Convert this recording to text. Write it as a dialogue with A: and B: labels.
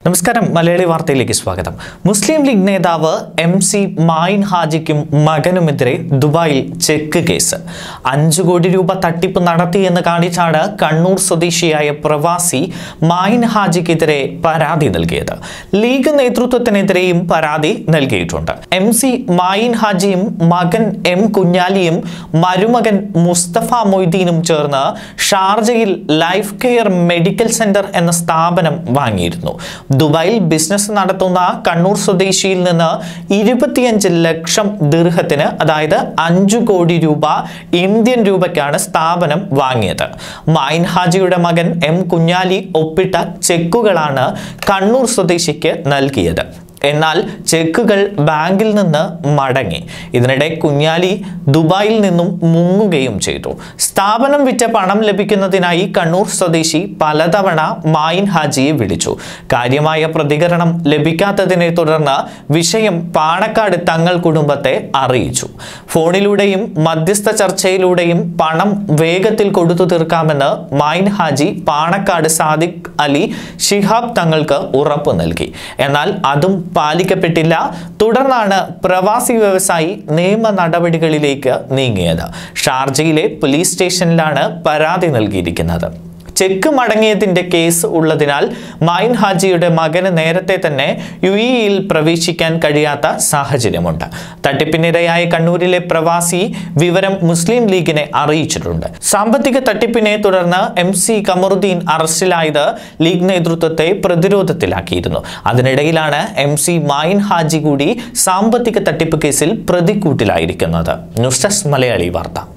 A: നമസ്കാരം മലയാളി വാർത്തയിലേക്ക് സ്വാഗതം. മുസ്ലിം ലീഗ് നേതാവ് MC മായിൻ ഹാജിക്കും മകനുമെതിരെ ദുബായിൽ ചെക്ക് കേസ്. 5 കോടി രൂപ തട്ടിപ്പ് നടത്തിയെന്ന് കാണിച്ചാണ് കണ്ണൂർ സ്വദേശിയായ പ്രവാസി മായിൻ ഹാജിക്കെതിരെ പരാതി നൽകിയത്. ലീഗ് നേതൃത്വത്തിനെതിരെയും പരാതി നൽകിയിട്ടുണ്ട്. MC മായിൻ ഹാജിയും മകൻ M കുഞ്ഞാലിയും മരുമകൻ മുസ്തഫ മൊയ്തീനും ചേർന്ന് ഷാർജയിൽ ലൈഫ് കെയർ മെഡിക്കൽ സെന്റർ എന്ന സ്ഥാപനം വാങ്ങിയിരുന്നു. ദുബായിൽ ബിസിനസ് നടത്തുന്ന കണ്ണൂർ സ്വദേശിയിൽ നിന്ന് 25 ലക്ഷം ദിർഹത്തിന്, അതായത് 5 കോടി രൂപ ഇന്ത്യൻ രൂപയ്ക്കാണ് സ്ഥാപനം വാങ്ങിയത്. മായിൻ ഹാജിയുടെ മകൻ M കുഞ്ഞാലി ഒപ്പിട്ട ചെക്കുകളാണ് കണ്ണൂർ സ്വദേശിക്ക് നൽകിയത്. എന്നാൽ ചെക്കുകൾ ബാങ്കിൽ നിന്ന് മടങ്ങി. ഇതിനിടെ കുഞ്ഞാലി ദുബായിൽ നിന്നും മുങ്ങുകയും ചെയ്തു. സ്ഥാപനം വിറ്റ പണം ലഭിക്കുന്നതിനായി കണ്ണൂർ സ്വദേശി പലതവണ മായിൻ ഹാജിയെ വിളിച്ചു. കാര്യമായ പ്രതികരണം ലഭിക്കാത്തതിനെ തുടർന്ന് വിഷയം പാണക്കാട് തങ്ങൾ കുടുംബത്തെ അറിയിച്ചു. ഫോണിലൂടെയും മധ്യസ്ഥ ചർച്ചയിലൂടെയും പണം വേഗത്തിൽ കൊടുത്തു തീർക്കാമെന്ന് മായിൻ ഹാജി പാണക്കാട് സാദിഖ് അലി ശിഹാബ് തങ്ങൾക്ക് ഉറപ്പ് നൽകി. എന്നാൽ അതും പാലിക്കപ്പെട്ടില്ല. തുടർന്നാണ് പ്രവാസി വ്യവസായി നിയമ നടപടികളിലേക്ക് നീങ്ങിയത്. ഷാർജയിലെ പോലീസ് സ്റ്റേഷനിലാണ് പരാതി നൽകിയിരിക്കുന്നത്. ചെക്ക് മടങ്ങിയതിന്റെ കേസ് ഉള്ളതിനാൽ മായിൻ ഹാജിയുടെ മകന് നേരത്തെ തന്നെ UAEയിൽ പ്രവേശിക്കാൻ കഴിയാത്ത സാഹചര്യമുണ്ട്. തട്ടിപ്പിനിരയായ കണ്ണൂരിലെ പ്രവാസി വിവരം മുസ്ലിം ലീഗിനെ അറിയിച്ചിട്ടുണ്ട്. സാമ്പത്തിക തട്ടിപ്പിനെ തുടർന്ന് MC കമറുദ്ദീൻ അറസ്റ്റിലായത് ലീഗ് നേതൃത്വത്തെ പ്രതിരോധത്തിലാക്കിയിരുന്നു. അതിനിടയിലാണ് MC മായിൻ ഹാജി കൂടി സാമ്പത്തിക തട്ടിപ്പ് കേസിൽ പ്രതിക്കൂട്ടിലായിരിക്കുന്നത്. ന്യൂസ് ഡെസ്ക് മലയാളി വാർത്ത.